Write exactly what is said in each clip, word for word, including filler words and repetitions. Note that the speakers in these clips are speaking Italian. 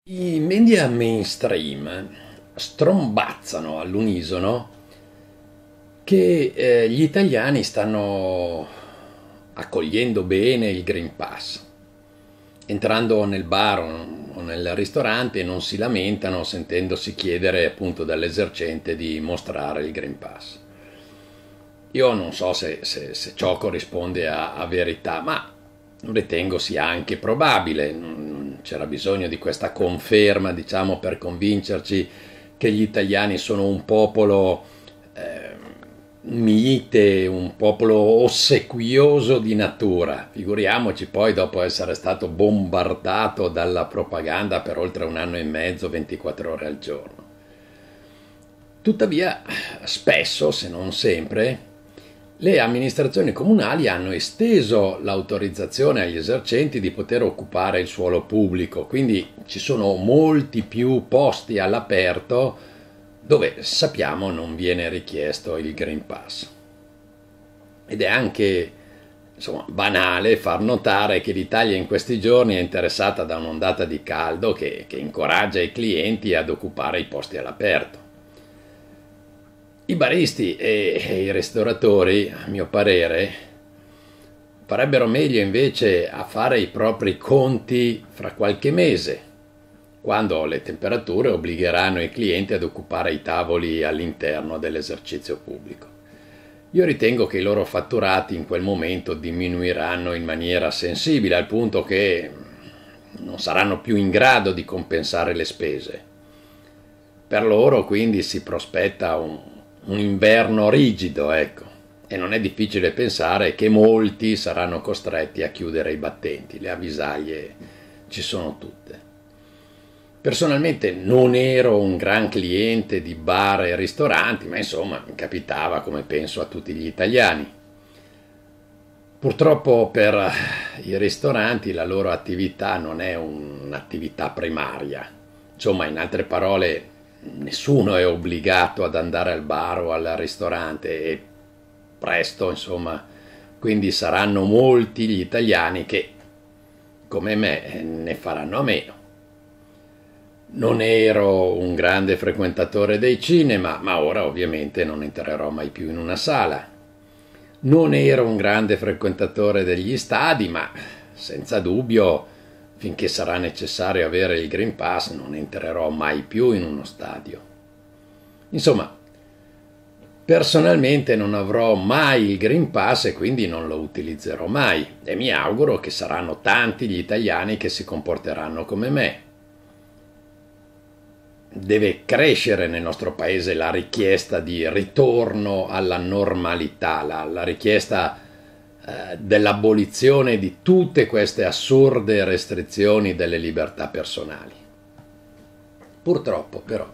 I media mainstream strombazzano all'unisono che eh, gli italiani stanno accogliendo bene il Green Pass. Entrando nel bar o nel ristorante non si lamentano sentendosi chiedere appunto dall'esercente di mostrare il Green Pass. Io non so se, se, se ciò corrisponde a, a verità, ma ritengo sia anche probabile. Non c'era bisogno di questa conferma, diciamo, per convincerci che gli italiani sono un popolo eh, mite, un popolo ossequioso di natura. Figuriamoci poi dopo essere stato bombardato dalla propaganda per oltre un anno e mezzo, ventiquattro ore al giorno. Tuttavia, spesso, se non sempre, le amministrazioni comunali hanno esteso l'autorizzazione agli esercenti di poter occupare il suolo pubblico, quindi ci sono molti più posti all'aperto dove sappiamo non viene richiesto il Green Pass. Ed è anche, insomma, banale far notare che l'Italia in questi giorni è interessata da un'ondata di caldo che, che incoraggia i clienti ad occupare i posti all'aperto. I baristi e, e i ristoratori, a mio parere, farebbero meglio invece a fare i propri conti fra qualche mese, quando le temperature obbligheranno i clienti ad occupare i tavoli all'interno dell'esercizio pubblico. Io ritengo che i loro fatturati in quel momento diminuiranno in maniera sensibile, al punto che non saranno più in grado di compensare le spese. Per loro quindi si prospetta un, un inverno rigido, ecco, e non è difficile pensare che molti saranno costretti a chiudere i battenti, le avvisaglie ci sono tutte. Personalmente non ero un gran cliente di bar e ristoranti, ma insomma mi capitava come penso a tutti gli italiani. Purtroppo per i ristoranti la loro attività non è un'attività primaria. Insomma, in altre parole, nessuno è obbligato ad andare al bar o al ristorante e presto, insomma, quindi saranno molti gli italiani che, come me, ne faranno a meno. Non ero un grande frequentatore dei cinema, ma ora ovviamente non entrerò mai più in una sala. Non ero un grande frequentatore degli stadi, ma senza dubbio, finché sarà necessario avere il Green Pass, non entrerò mai più in uno stadio. Insomma, personalmente non avrò mai il Green Pass e quindi non lo utilizzerò mai, e mi auguro che saranno tanti gli italiani che si comporteranno come me. Deve crescere nel nostro paese la richiesta di ritorno alla normalità, la, la richiesta eh, dell'abolizione di tutte queste assurde restrizioni delle libertà personali. Purtroppo, però,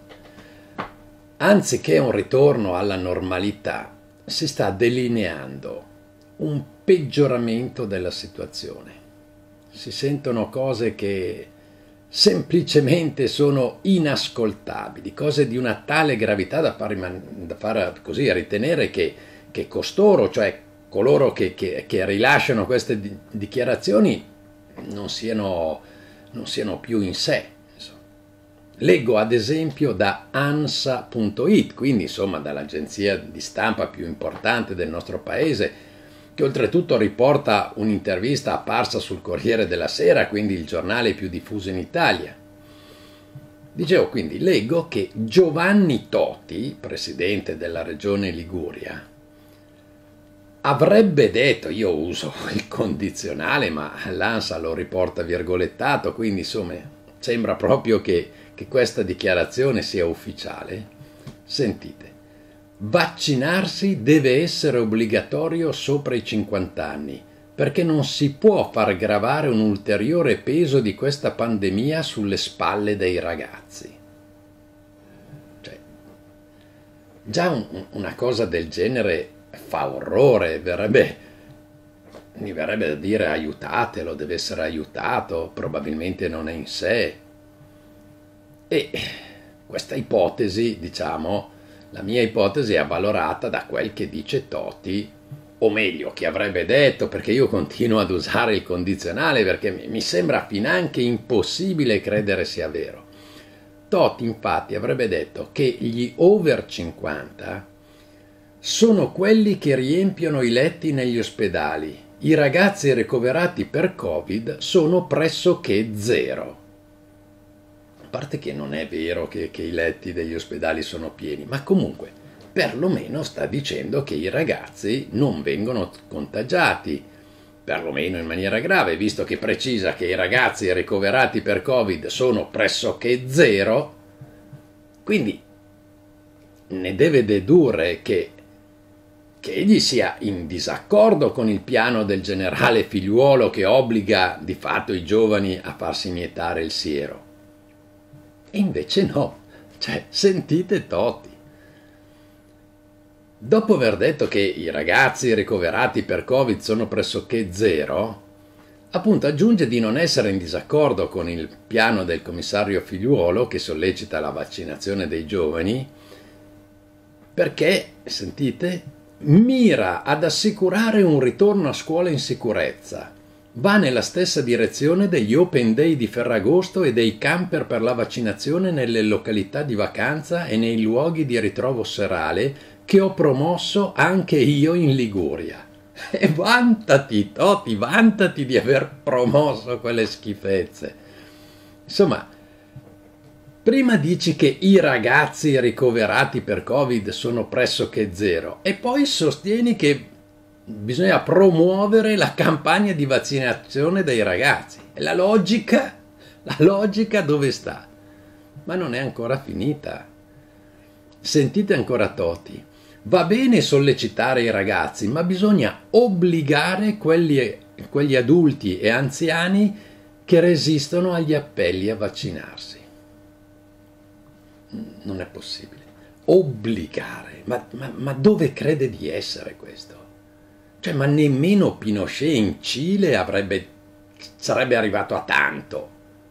anziché un ritorno alla normalità, si sta delineando un peggioramento della situazione. Si sentono cose che semplicemente sono inascoltabili, cose di una tale gravità da far, da far così ritenere che, che costoro, cioè coloro che, che, che rilasciano queste di, dichiarazioni, non siano, non siano più in sé. Insomma. Leggo ad esempio da ANSA punto it, quindi insomma dall'agenzia di stampa più importante del nostro paese, che oltretutto riporta un'intervista apparsa sul Corriere della Sera, quindi il giornale più diffuso in Italia. Dicevo, quindi, leggo che Giovanni Toti, presidente della regione Liguria, avrebbe detto, io uso il condizionale, ma l'ANSA lo riporta virgolettato, quindi insomma sembra proprio che, che questa dichiarazione sia ufficiale. Sentite. Vaccinarsi deve essere obbligatorio sopra i cinquanta anni, perché non si può far gravare un ulteriore peso di questa pandemia sulle spalle dei ragazzi. Cioè, già un, una cosa del genere fa orrore, verrebbe, mi verrebbe da dire aiutatelo, deve essere aiutato, probabilmente non è in sé. E questa ipotesi, diciamo, la mia ipotesi è avvalorata da quel che dice Toti, o meglio, che avrebbe detto, perché io continuo ad usare il condizionale perché mi sembra finanche impossibile credere sia vero. Totti infatti avrebbe detto che gli over cinquanta sono quelli che riempiono i letti negli ospedali. I ragazzi ricoverati per Covid sono pressoché zero. A parte che non è vero che, che i letti degli ospedali sono pieni, ma comunque perlomeno sta dicendo che i ragazzi non vengono contagiati, perlomeno in maniera grave, visto che precisa che i ragazzi ricoverati per Covid sono pressoché zero. Quindi ne deve dedurre che che egli sia in disaccordo con il piano del generale Figliuolo che obbliga di fatto i giovani a farsi iniettare il siero. E invece no, cioè sentite Totti. Dopo aver detto che i ragazzi ricoverati per Covid sono pressoché zero, appunto aggiunge di non essere in disaccordo con il piano del commissario Figliuolo che sollecita la vaccinazione dei giovani perché, sentite, mira ad assicurare un ritorno a scuola in sicurezza. Va nella stessa direzione degli Open Day di Ferragosto e dei camper per la vaccinazione nelle località di vacanza e nei luoghi di ritrovo serale che ho promosso anche io in Liguria. E vantati, Totti, vantati di aver promosso quelle schifezze. Insomma, prima dici che i ragazzi ricoverati per Covid sono pressoché zero e poi sostieni che bisogna promuovere la campagna di vaccinazione dei ragazzi. E la logica, la logica dove sta? Ma non è ancora finita. Sentite ancora Totti. Va bene sollecitare i ragazzi, ma bisogna obbligare quelli, quegli adulti e anziani che resistono agli appelli a vaccinarsi. Non è possibile. Obbligare. Ma, ma, ma dove crede di essere questo? Cioè, ma nemmeno Pinochet in Cile avrebbe, sarebbe arrivato a tanto.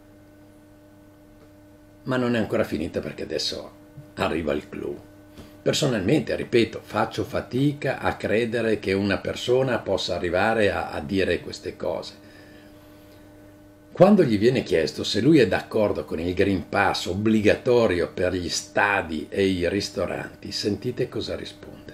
Ma non è ancora finita perché adesso arriva il clou. Personalmente, ripeto, faccio fatica a credere che una persona possa arrivare a, a dire queste cose. Quando gli viene chiesto se lui è d'accordo con il Green Pass obbligatorio per gli stadi e i ristoranti, sentite cosa risponde.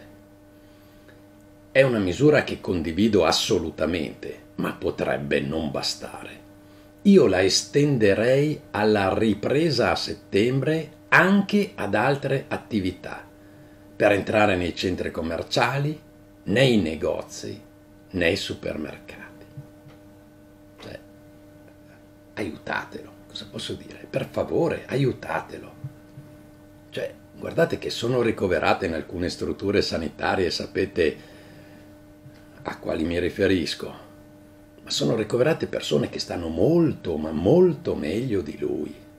È una misura che condivido assolutamente, ma potrebbe non bastare. Io la estenderei alla ripresa a settembre anche ad altre attività, per entrare nei centri commerciali, nei negozi, nei supermercati. Cioè, aiutatelo, cosa posso dire? Per favore, aiutatelo. Cioè, guardate che sono ricoverate in alcune strutture sanitarie, sapete a quali mi riferisco, ma sono ricoverate persone che stanno molto, ma molto meglio di lui.